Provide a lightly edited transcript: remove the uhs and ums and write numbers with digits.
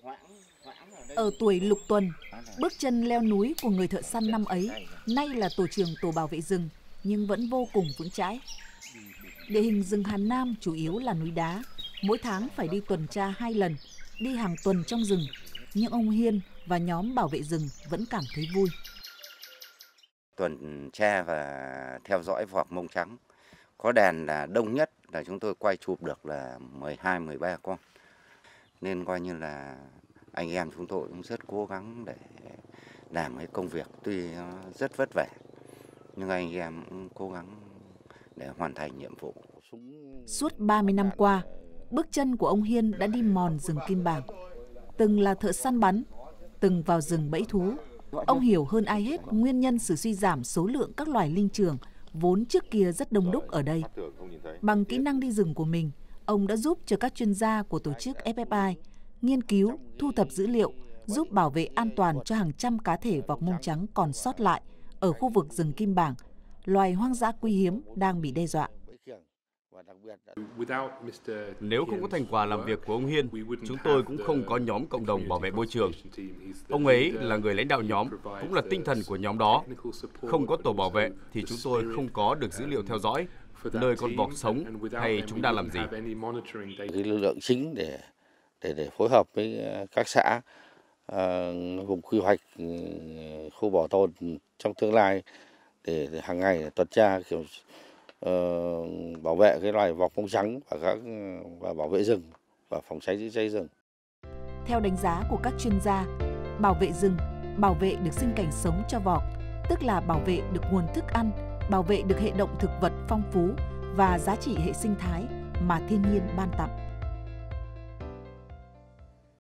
Ở tuổi lục tuần, bước chân leo núi của người thợ săn năm ấy nay là tổ trưởng tổ bảo vệ rừng nhưng vẫn vô cùng vững chãi. Địa hình rừng Hà Nam chủ yếu là núi đá, mỗi tháng phải đi tuần tra 2 lần, đi hàng tuần trong rừng, nhưng ông Hiên và nhóm bảo vệ rừng vẫn cảm thấy vui. Tuần tra và theo dõi vọc mông trắng, có đàn là đông nhất là chúng tôi quay chụp được là 12-13 con. Nên coi như là anh em chúng tôi cũng rất cố gắng để làm cái công việc, tuy nó rất vất vả nhưng anh em cũng cố gắng để hoàn thành nhiệm vụ. Suốt 30 năm qua, bước chân của ông Hiên đã đi mòn rừng Kim Bảng. Từng là thợ săn bắn, từng vào rừng bẫy thú. Ông hiểu hơn ai hết nguyên nhân sự suy giảm số lượng các loài linh trưởng vốn trước kia rất đông đúc ở đây. Bằng kỹ năng đi rừng của mình, ông đã giúp cho các chuyên gia của tổ chức FFI nghiên cứu, thu thập dữ liệu, giúp bảo vệ an toàn cho hàng trăm cá thể vọc mông trắng còn sót lại ở khu vực rừng Kim Bảng, loài hoang dã quý hiếm đang bị đe dọa. Nếu không có thành quả làm việc của ông Hiên, chúng tôi cũng không có nhóm cộng đồng bảo vệ môi trường. Ông ấy là người lãnh đạo nhóm, cũng là tinh thần của nhóm đó. Không có tổ bảo vệ thì chúng tôi không có được dữ liệu theo dõi, nơi con vọc sống hay chúng đang làm gì. Cái lực lượng chính để phối hợp với các xã vùng quy hoạch khu bảo tồn trong tương lai để hàng ngày tuần tra bảo vệ cái loài vọc mông trắng và bảo vệ rừng và phòng cháy chữa cháy rừng. Theo đánh giá của các chuyên gia, bảo vệ rừng, bảo vệ được sinh cảnh sống cho vọc, tức là bảo vệ được nguồn thức ăn, bảo vệ được hệ động thực vật phong phú và giá trị hệ sinh thái mà thiên nhiên ban tặng.